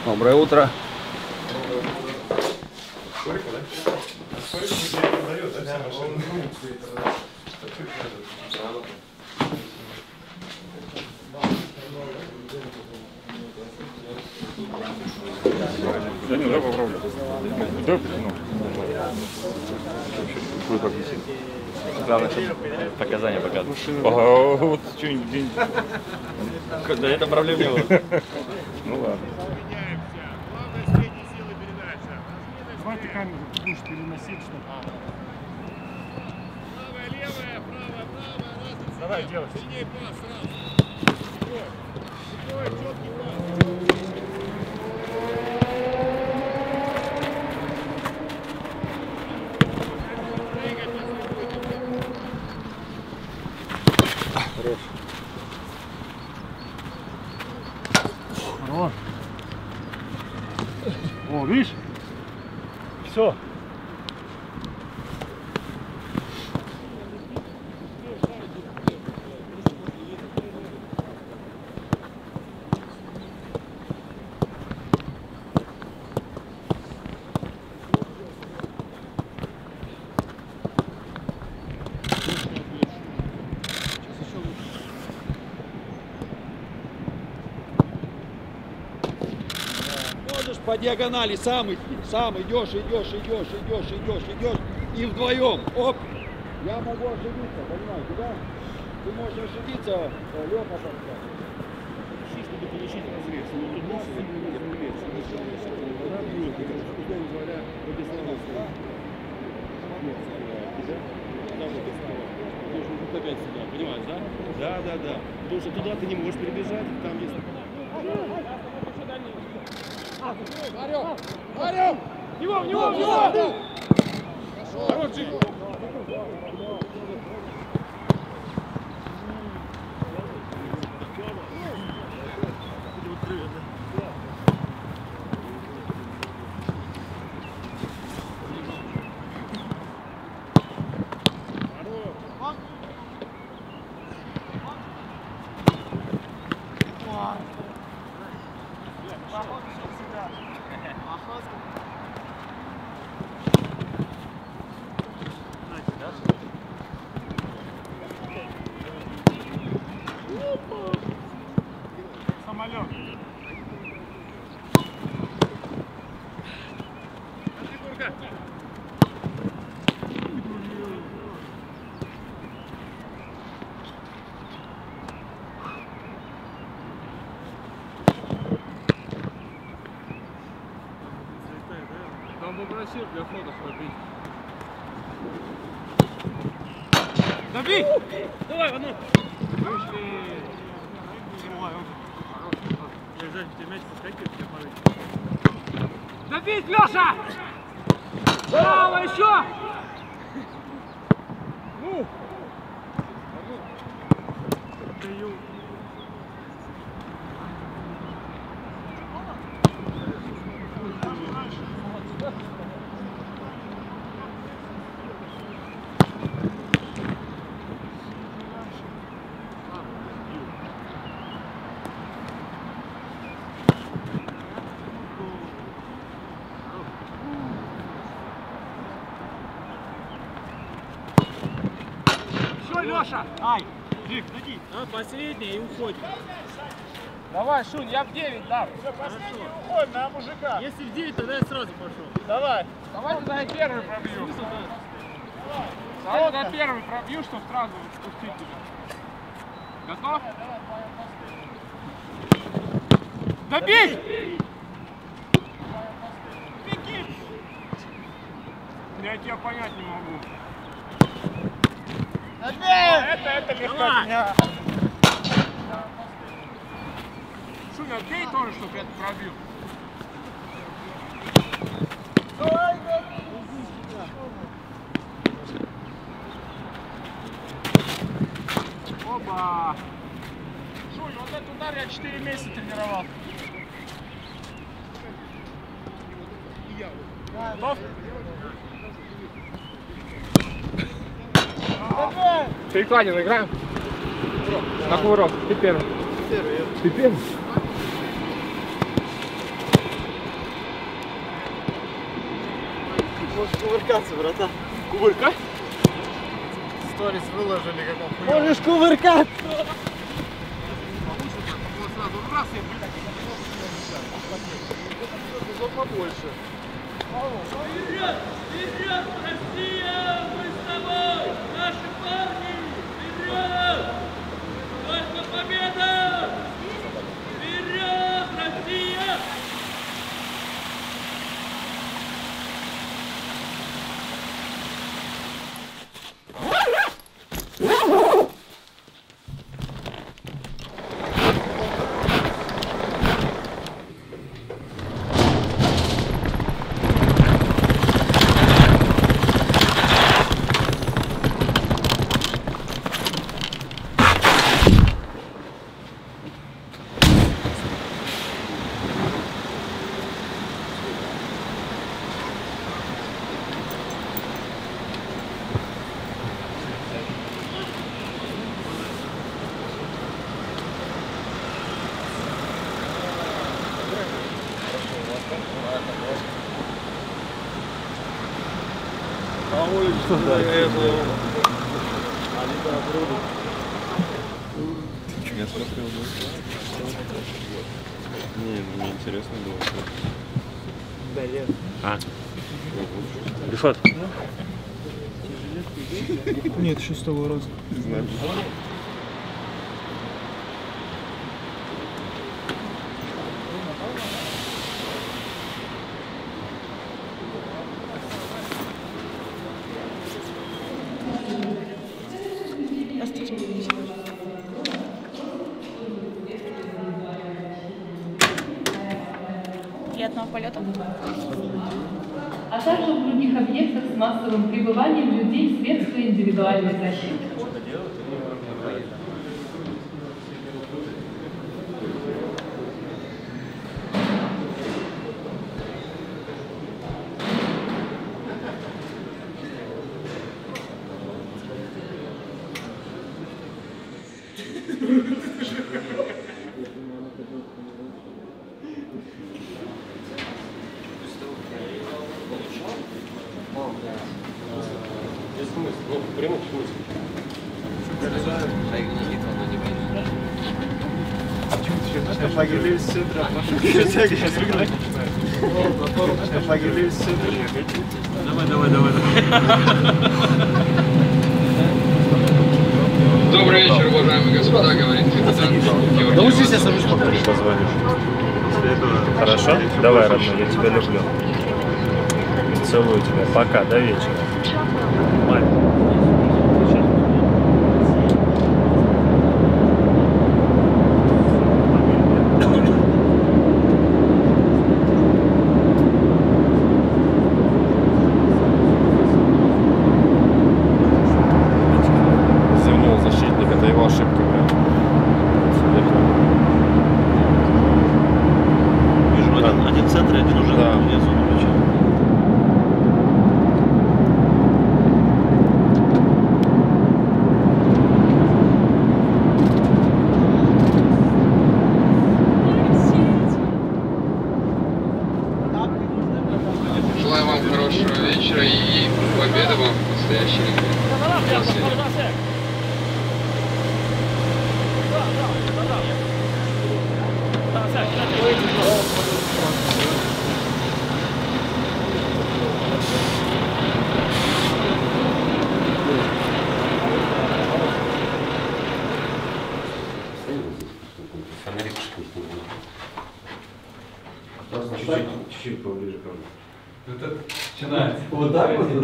Доброе утро. Да не, давай попробуем. Да, ну. Как висит. Главное, чтобы показания показывают. Ага, вот что-нибудь день. Да это проблем не было. Ну ладно. Давай ты камеру будешь переносить, что ли? Правая, левая, правая, правая. Давай, делай. Синей пас сразу. Сухой, четкий пас. Хорош. Хорош. О, видишь? Все. Можешь по диагонали сам идти, сам идешь, и вдвоем, оп, я могу ошибиться, понимаете, да? Ты можешь ошибиться, Лёха подскажет. Чтобы получить разрез. Опять сюда, понимаешь, да? Да. Потому что туда ты не можешь перебежать, там есть... Орел! В него! Хороший! Самолет. Там попросил для фото хватить. Забей! Давай, Вану! Вышли! Держать в тебе мяч, подскакивает, тебя порыть. Забить, Леша! Браво, еще! Ну! Даю. Леша! Ай! Жик, иди! А, последний и уходим. Давай, Шунь, я в 9 дам. Все, последний уходим на мужика. Если в 9, тогда я сразу пошел. Давай. Давай тогда я первый пробью. Давай тогда первый пробью, чтобы сразу спустить тебя. Готов? Добей! Беги! Я тебя понять не могу. Это легко от меня. Шуня, отбей тоже, чтобы я пробил. Оба! Шунь, вот этот удар я 4 месяца тренировал. Готов? Перекладину играем? На кувырок. Ты первый. Ты первый? Можешь кувыркаться, братан. Кувыркать? Сторис выложили, как он хуёвый. Можешь кувыркаться! Сразу раз и побольше. Вперед! Вперед, Россия! Мы с тобой! Наши парни! Вперед! Только победа! Вперед, Россия! Я смотрел, не, мне интересно было. А? Рифат? Нет, 6-го раза. Знаю. Приятного полета. А также в других объектах с массовым пребыванием людей в средства индивидуальной защиты. Могилей с центра. Могилей с центра. Давай. Добрый вечер, уважаемые господа, говорит капитан Георгий. Да вот здесь я сам позвонишь. Хорошо? Давай, родной, я тебя люблю. Целую тебя. Пока, до вечера. Мать. Зевнул защитник, это его ошибка, блядь. Вижу, один центр и один уже Да. внизу на плече. Желаю вам хорошего вечера и победы вам в настоящей игре. Чуть-чуть поближе ко мне. Начинается. Вот так вот?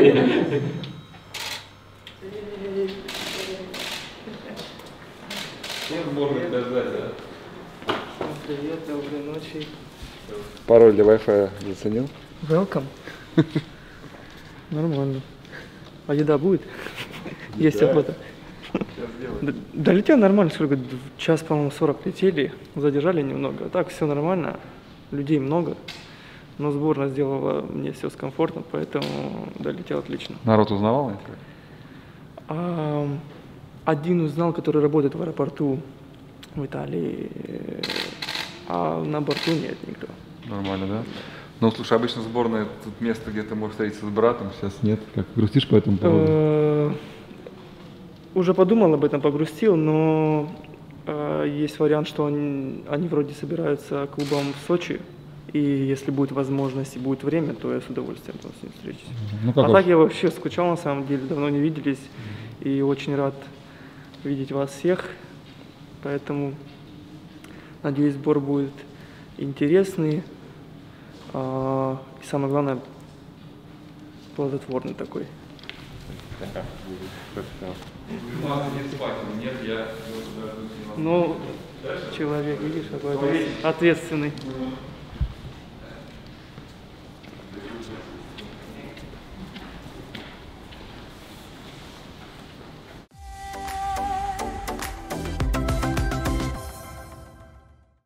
Привет, доброй ночи. Пароль для Wi-Fi заценил? Welcome. Нормально. А еда будет? Есть охота. Долетел нормально, сколько? Час, по-моему, 40 летели. Задержали немного. Так, все нормально. Людей много. Но сборная сделала мне все с комфортом, поэтому долетел отлично. Народ узнавал? Один узнал, который работает в аэропорту в Италии, а на борту нет никто. Нормально, да? Ну, слушай, обычно сборная тут место, где ты можешь встретиться с братом, сейчас нет. Как грустишь по этому поводу? Уже подумал об этом, погрустил, но есть вариант, что они вроде собираются клубом в Сочи, и если будет возможность и будет время, то я с удовольствием там с ним встречусь. Ну, как так я вообще скучал, на самом деле, давно не виделись, и очень рад видеть вас всех, поэтому надеюсь, сбор будет интересный, и самое главное, плодотворный такой. Ну, человек, видишь, какой ответственный.